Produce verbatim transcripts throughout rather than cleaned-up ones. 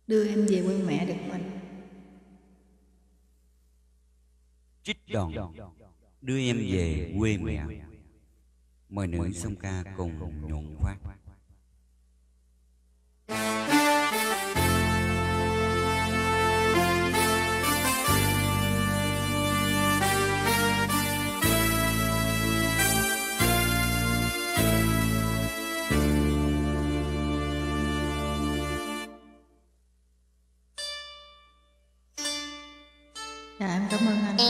Đưa em về quê mẹ được không anh? Trích đoạn Đưa em về quê mẹ. Mời nữ song ca cùng nhuận phát. Dạ em cảm ơn anh.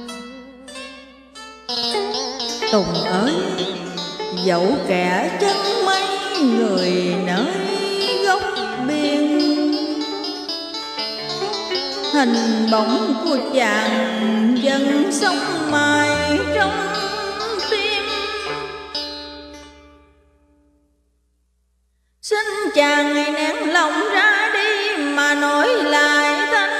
Tùng ơi, dẫu kẻ chân mấy người nơi góc biên, hình bóng của chàng dần sống mãi trong tim. Xin chàng ngày nén lòng ra đi mà nói lại thanh.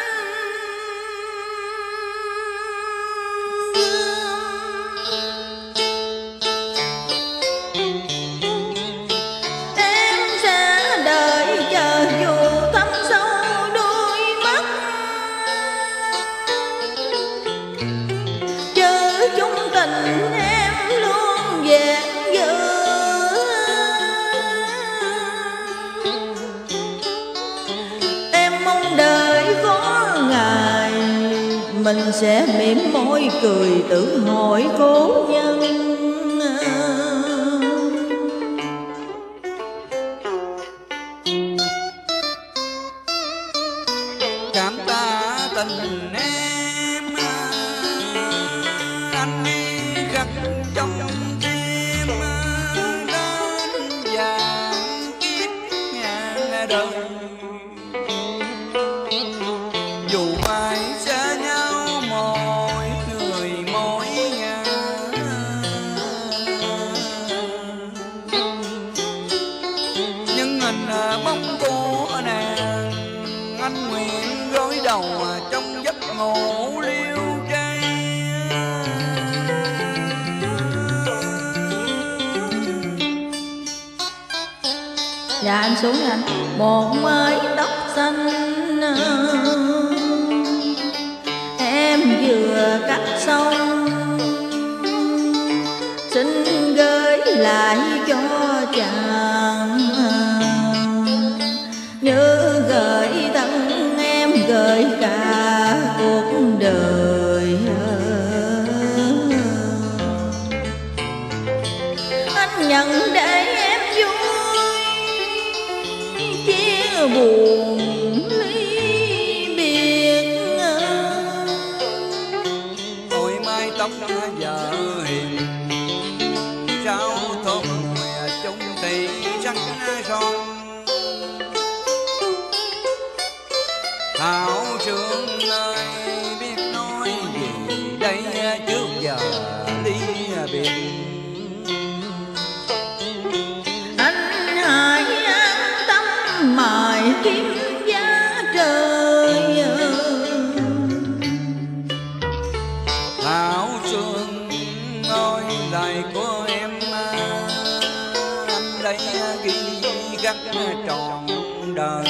Mình sẽ mỉm môi cười tự hỏi cố nhân. Cảm ta tình em, anh đi khắc trong tim đến vàng kiếp ngàn đời. Dù ai xa nhau mỗi người mỗi ngã, nhưng hình bóng của nàng anh nguyện gối đầu trong giấc ngủ liêu trai. Dạ anh xuống nha anh. Một mái tóc xanh em vừa cắt xong, xin gửi lại cho chàng như gửi thân em gửi cả cuộc đời. Anh nhận để em vui chia buồn ly biệt. Ôi mái tóc vợ hiền sao thơm mùa trong thị trắng son. Thảo Trương ơi biết nói gì đây trước giờ ly biệt. Anh hãy an tâm mài kiếm giá trời. Thảo Trương ơi lời của em anh đây ghi gắt trọn đời.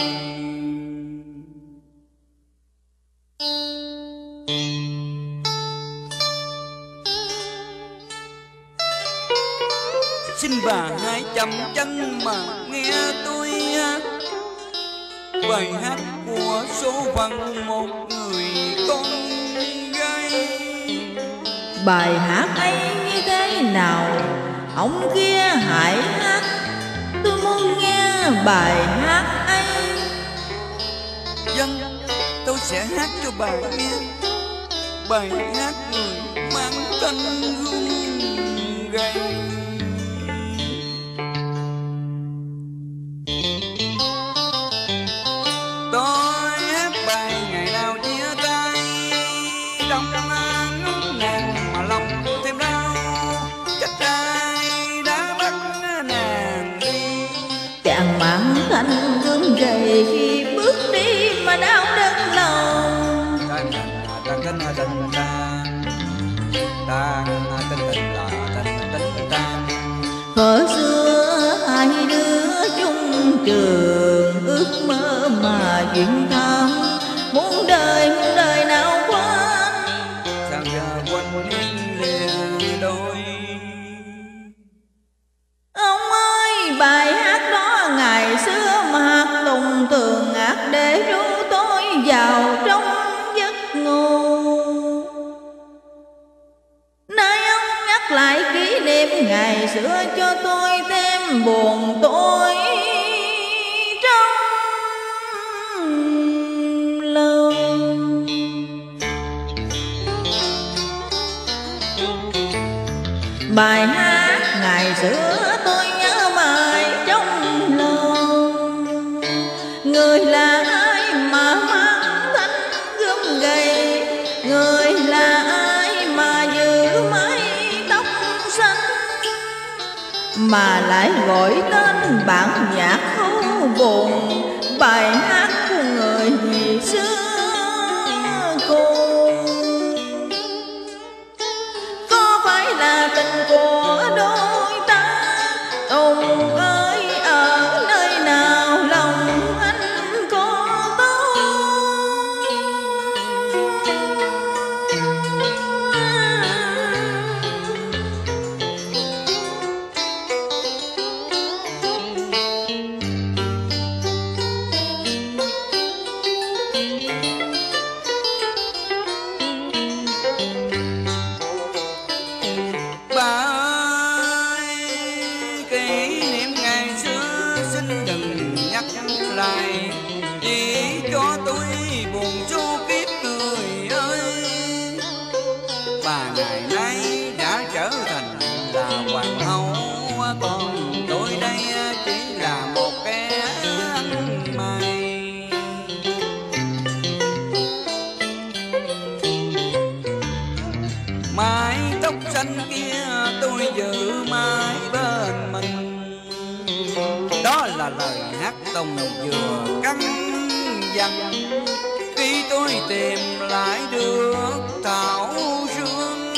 Xin bà hãy chậm chân mà nghe tôi hát bài hát của số phận một người con gái. Bài hát ấy như thế nào ông kia hãy hát, tôi muốn nghe bài hát ấy. Dân tôi sẽ hát cho bà nghe bài hát người mang tên gương gầy. Tôi hát bài ngày nào chia tay trong ngút nàng mà lòng thêm đau. Trách ai đã bắt nàng đi. Chàng mang thanh gương gầy khi bước đi mà đau đớn lòng. Tan tan tan tan tan tan tan tan. Thuở xưa hai đứa chung trường ước ước mơ mà duyên thắm, muôn đời muôn đời nào quên. Sao giờ quên niên lìa đôi. Ông ơi, bài hát đó ngày xưa mà hát tùng thường hát để ru tôi vào trong giấc ngủ. Nay ông nhắc lại kỷ niệm ngày xưa cho tôi thêm buồn tôi trong lòng. Bài hát ngày xưa tôi nhớ mãi trong lòng. Người là ai mà mang thanh gươm gầy, người là ai mà giữ mái tóc xanh, mà lại gọi tên bản nhạc hữu buồn, bài hát của người xưa cùng. Có phải là tình của đôi ta? Tùng ơi, ở nơi nào lòng anh có tôi? Chỉ cho tôi buồn số kiếp người ơi. Bà ngày nay đã trở thành là hoàng hậu, còn tôi đây chỉ là một kẻ ăn mày. Mái tóc xanh kia tôi giữ mãi bên mình. Đó là lời hát tùng vừa căn dặn khi tôi tìm lại được thảo sương,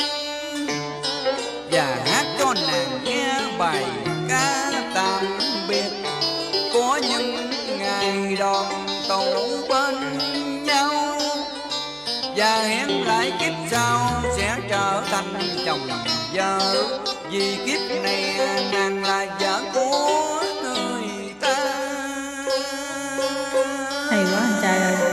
và hát cho nàng nghe bài ca tạm biệt của những ngày đón tàu bên nhau, và hẹn lại kiếp sau sẽ trở thành chồng vợ, vì kiếp này nàng là vợ của người ta. Hay quá anh trai ơi.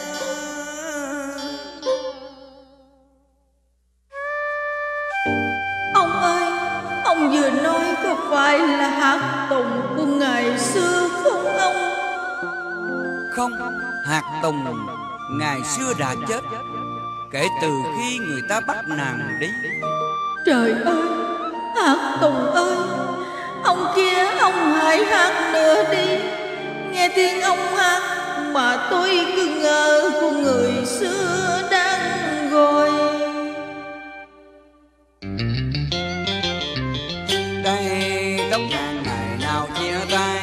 Ông ơi, ông vừa nói có phải là hát tùng của ngày xưa không ông? Không, hạt tùng ngày xưa đã chết kể từ khi người ta bắt nàng đi. Trời ơi, hát tùng ơi, ông kia ông hãy hát nữa đi. Nghe tiếng ông hát mà tôi cứ ngỡ của người xưa đang gọi. Đây tóc vàng ngày nào chia tay,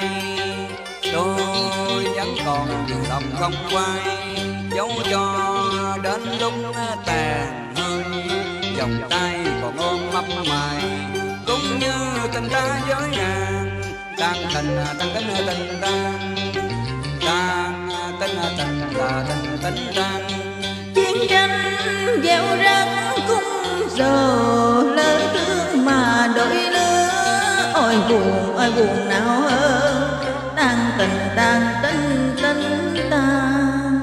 tôi vẫn còn nhiều lòng không quay, dấu cho đến lúc tàn hơi, vòng tay còn ôm mấp mày, cũng như tình ta với nàng. Tan tình tan tính tình tan, tan tính tình là tình tính tan. Chiến tranh gieo rắc cung giờ lớn thương mà đổi lứa. Ôi buồn ôi buồn nào hơn, tan tình tan tính tính tan.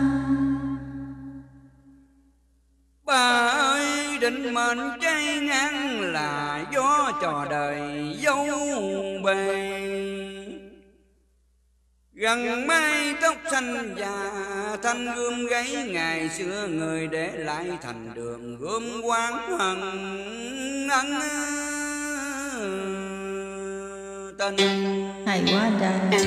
Bà ơi, định mệnh cháy ngang là gió trò đời dấu bề. Gần mái tóc xanh và thanh gươm gáy ngày xưa người để lại thành đường gươm quán hận ân tình. Hay quá anh trai.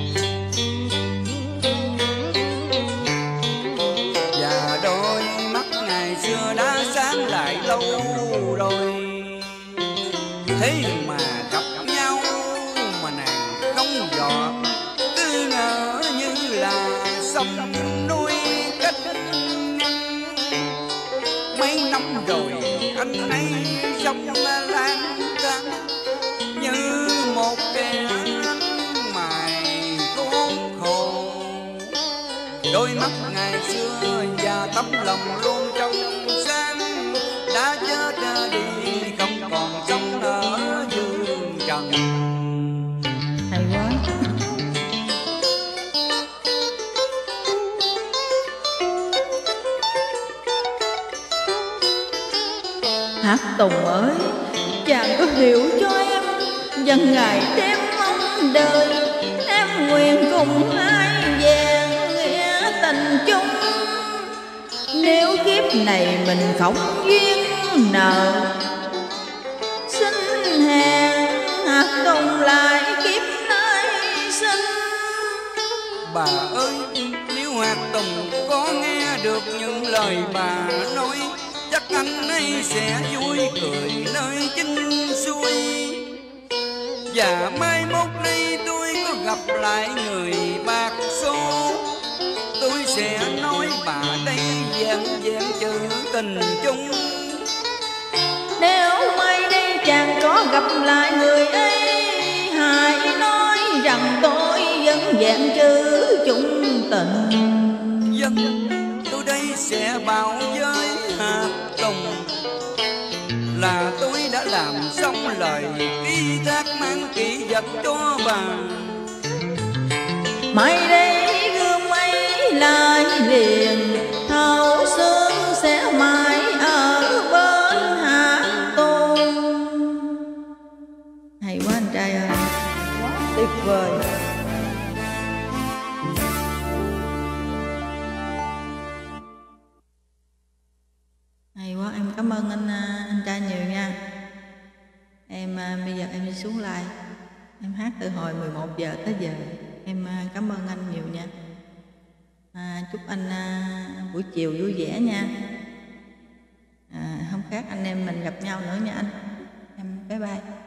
Và đôi mắt ngày xưa đã sáng lại lâu rồi, thế mà gặp nhau mà nàng không giọt, cứ ngỡ như là sông núi cách. Mấy năm rồi anh ấy sống lang thang như một kẻ mài khốn khổ. đôi mắt ngày xưa và tấm lòng luôn trong sáng, đã chết đi không còn sống ở dương trần. Hay quá. Hát Tùng ơi, chàng có hiểu cho em dần ngày đêm mong đời, em nguyện cùng hai vẹn nghĩa tình chung. Nếu kiếp này mình không duyên nợ, xin hẹn Hát Tùng lại kiếp nay sinh. Bà ơi, nếu Hát Tùng có nghe được những lời bà nói, chắc anh ấy sẽ vui cười nơi chính xuôi. Và mai mốt đây tôi có gặp lại người bạc số, tôi sẽ nói bà đây vẹn vẹn chữ tình chung. Nếu mai đây chàng có gặp lại người ấy, hãy nói rằng tôi vẫn vẹn chữ chung tình. Dân tôi đây sẽ bảo với Hát Tùng là tôi đã làm xong lời ký thác mang kỷ vật cho bà. Mai đây gương ấy lại liền, thấu xương sẽ mãi ở bên Hát Tùng. Hay quá anh trai ơi, quá tuyệt vời. Hay quá, em cảm ơn anh anh trai nhiều nha. Em bây giờ em đi xuống lại, em hát từ hồi mười một giờ tới giờ. Em cảm ơn anh nhiều nha. À, chúc anh à, buổi chiều vui vẻ nha. À, không khác anh em mình gặp nhau nữa nha anh. Em bye bye.